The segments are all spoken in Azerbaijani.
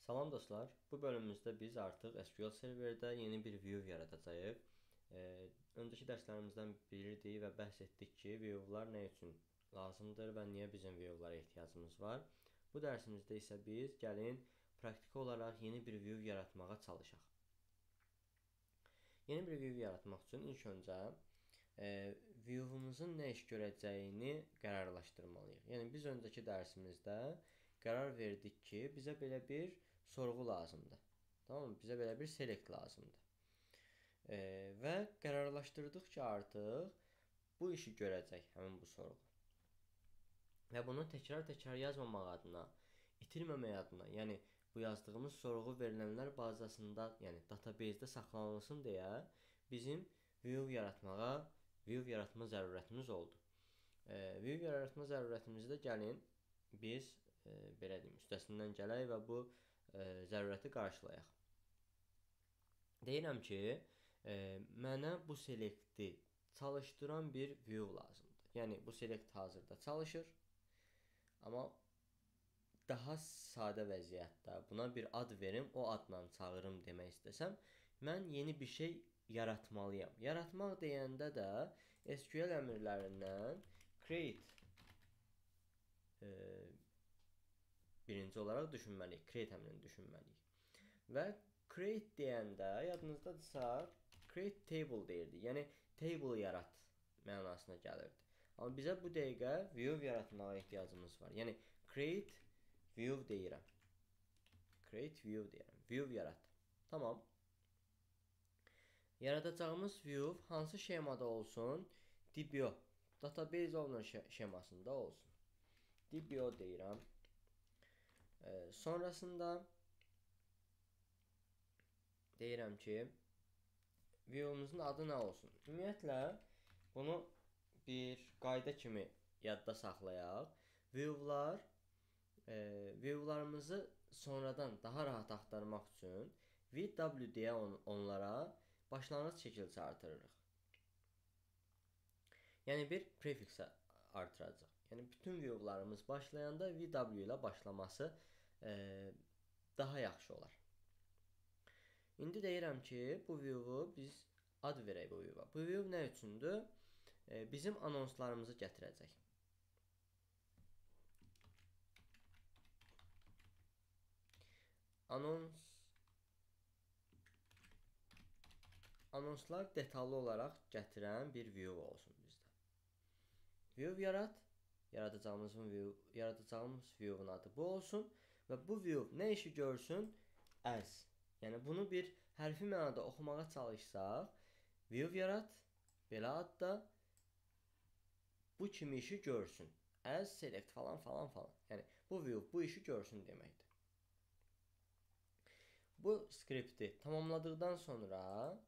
Salam dostlar. Bu bölümümüzdə biz artıq SQL serverdə yeni bir view yaradacağıq. Öncəki dərslərimizdən biridir və bəhs etdik ki, view'lar nə üçün lazımdır və niyə bizim view'lara ehtiyacımız var. Bu dərsimizdə isə biz gəlin praktiki olaraq yeni bir view yaratmağa çalışaq. Yeni bir view yaratmaq üçün ilk öncə view'umuzun nə iş görəcəyini qərarlaşdırmalıyıq. Yəni biz öncəki dərsimizdə qərar verdik ki, bizə belə bir sorğu lazımdır. Tamam mı? Bizə belə bir select lazımdır. Və qərarlaşdırdıq ki, artıq bu işi görəcək həmin bu sorğu. Və bunu təkrar-təkrar yazmamaq adına, itirməmək adına, yəni bu yazdığımız sorğu verilənlər bazasında, yəni database-də saxlanılsın deyə bizim view yaratma zərurətimiz oldu. View yaratma zərurətimizdə gəlin biz belə deyim, üstəsindən gələk və bu zərurəti qarşılayaq. Deyirəm ki, mənə bu selecti çalışdıran bir view lazımdır. Yəni bu select hazırda çalışır, amma daha sadə vəziyyətdə buna bir ad verim, o adla çağırım demək istəsəm, mən yeni bir şey yaratmalıyam. Yaratmaq deyəndə də SQL əmrlərindən create birinci olaraq düşünməliyik. Create əmrini düşünməliyik. Və create deyəndə yadınızdadırsa create table deyirdi. Yəni table yarat mənasına gəlirdi. Amma bizə bu dəqiqə view yaratmağa ehtiyacımız var. Yəni create view deyirəm. Create view deyirəm. View yarat. Tamam. Yaradacağımız view hansı şemada olsun? DBO. Database owner şemasında olsun. DBO deyirəm. Sonrasında deyirəm ki, view'umuzun adı nə olsun? Ümumiyyətlə, bunu bir qayda kimi yadda saxlayaq. View'larımızı sonradan daha rahat axtarmaq üçün VW deyə onlara başlanğıc çəkilişi artırırıq. Yəni bir prefix artıracaq. Yəni bütün view'larımız başlayanda VW ilə başlaması daha yaxşı olar. İndi deyirəm ki, bu view'u biz ad verək bu view'a. Bu view nə üçündür? Bizim anonslarımızı gətirəcək. Anonslar detallı olaraq gətirən bir view olsun bizdə. View yarat. Yaradacağımız view'un adı bu olsun və bu view nə işi görsün? As. Yəni bunu bir hərfi mənada oxumağa çalışsaq, view yarat, belə adda bu kimi işi görsün. As select falan falan falan. Yəni bu view bu işi görsün deməkdir. Bu skripti tamamladıqdan sonra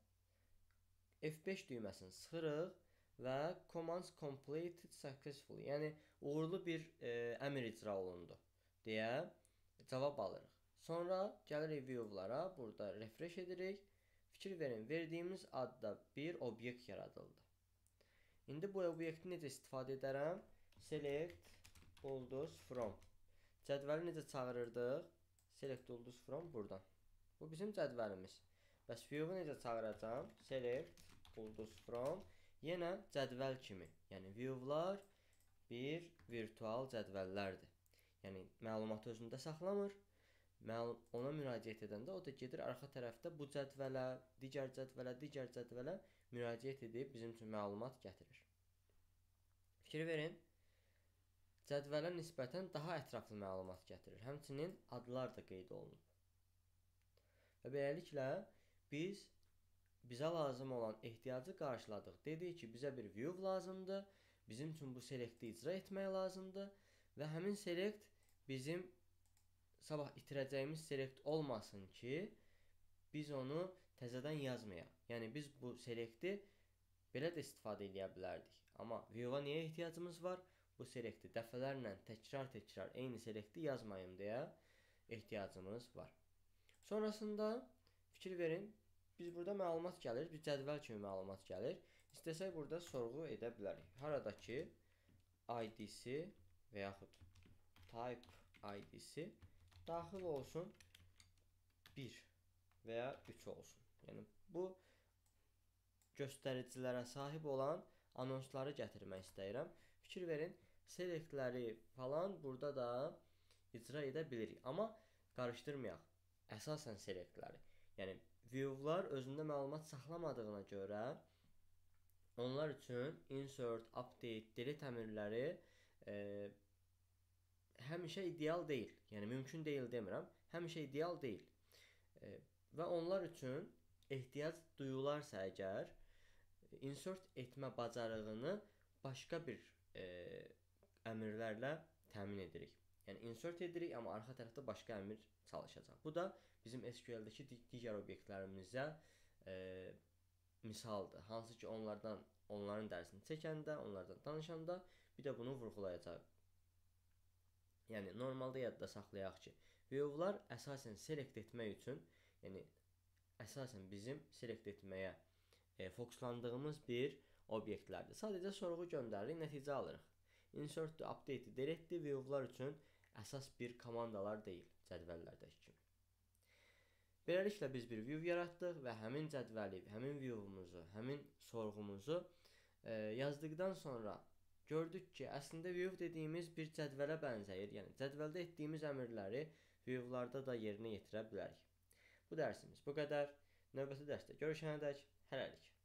F5 düyməsini sıxırıq və commands completed successfully, yəni uğurlu bir əmr icra olundu deyə cavab alırıq. Sonra gəlirik view'lara, burada refresh edirik. Fikir verin, verdiyimiz adda bir obyekt yaradıldı. İndi bu obyekti necə istifadə edərəm? Select ulduz from. Cədvəli necə çağırırdıq? Select ulduz from buradan. Bu bizim cədvəlimiz. Bəs view'u necə çağıracağım? Select ulduz from. Yenə cədvəl kimi. Yəni view'lar bir virtual cədvəllərdir. Yəni məlumatı özündə saxlamır. Ona müraciət edəndə o da gedir arxa tərəfdə bu cədvələ, digər cədvələ müraciət edib bizim üçün məlumat gətirir. Fikir verin. Cədvələ nisbətən daha ətraflı məlumat gətirir. Həmçinin adlar da qeyd olunub. Və beləliklə bizə lazım olan ehtiyacı qarşıladıq. Dedik ki, bizə bir view lazımdır. Bizim üçün bu selecti icra etmək lazımdır. Və həmin select bizim sabah itirəcəyimiz select olmasın ki, biz onu təzədən yazmayaq. Yəni biz bu selecti belə də istifadə edə bilərdik. Amma view-a niyə ehtiyacımız var? Bu selecti dəfələrlə təkrar eyni selecti yazmayım deyə ehtiyacımız var. Sonrasında fikir verin, biz burada məlumat gəlir, bir cədvəl kimi məlumat gəlir. İstəsək burada sorğu edə bilərik. Haradakı ID-si və yaxud type ID-si daxil olsun 1 və ya 3 olsun. Yəni bu göstəricilərə sahib olan anonsları gətirmək istəyirəm. Fikir verin, selektləri falan burada da icra edə bilirik. Amma qarışdırmayaq. Əsasən selektləri. Yəni viewlar özündə məlumat saxlamadığına görə onlar üçün insert, update, delete əmrləri həmişə ideal deyil. Yəni mümkün deyil demirəm. Həmişə ideal deyil. Və onlar üçün ehtiyac duyularsa əgər insert etmə bacarığını başqa bir əmrlərlə təmin edirik. Yəni insert edirik, amma arxa tərəfdə başqa əmr çalışacaq. Bu da bizim SQL-dəki digər obyektlərimizə misaldır. Hansı ki onların dərsini çəkəndə, onlardan danışanda bir də bunu vurğulayacaq. Yəni normalda yadda saxlayaq ki, viewlar əsasən select etmək üçün, yəni əsasən bizim select etməyə fokuslandığımız bir obyektlərdir. Sadəcə sorğu göndəririk, nəticə alırıq. Insert, update, delete viewlar üçün əsas bir komandalar deyil cədvəllərdəki kimi. Beləliklə biz bir view yaratdıq və həmin cədvəli, həmin view'umuzu, həmin sorğumuzu yazdıqdan sonra gördük ki, əslində view dediyimiz bir cədvələ bənzəyir. Yəni cədvəldə etdiyimiz əmrləri view'larda da yerinə yetirə bilərik. Bu dərsimiz bu qədər. Növbəti dərsdə görüşənədək hələlik.